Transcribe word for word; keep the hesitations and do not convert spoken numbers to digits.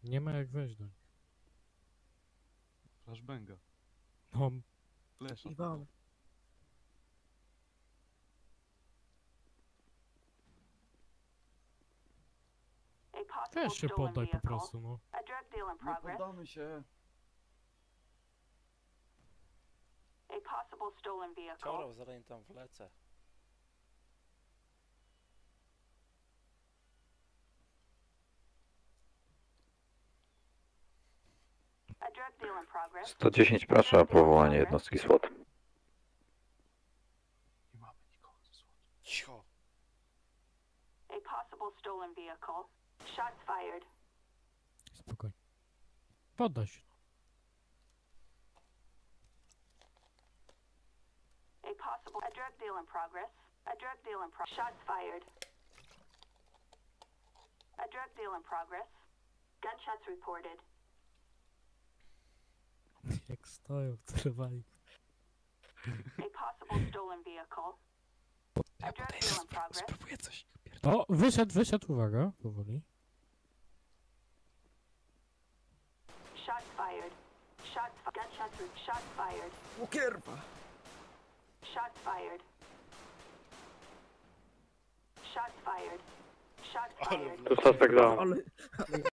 Nie ma jak wejść do nich. Flashbanga. No, Flesza. Iwan. weź się poddaj po prostu, no. Nie poddamy się. Ciorał, zaraz tam wlecę. sto dziesięć proszę o powołanie jednostki SWAT. Nie mamy nikogo ze słowa. Cicho. Spokojnie. Poddaj się. A possible a drug deal in progress. A drug deal in progress. Shots fired. A drug deal in progress. Gunshots reported. Jak stoją, celowali. A possible stolen vehicle. A drug deal in progress. Spróbuję coś. O, wyszedł, wyszedł, uwaga, powoli. Shots fired. Shots fi gunshots re shots fired. O kierwa. Shots fired. Shots fired. Shots Ale fired. wleciał. Suspect down. Ale...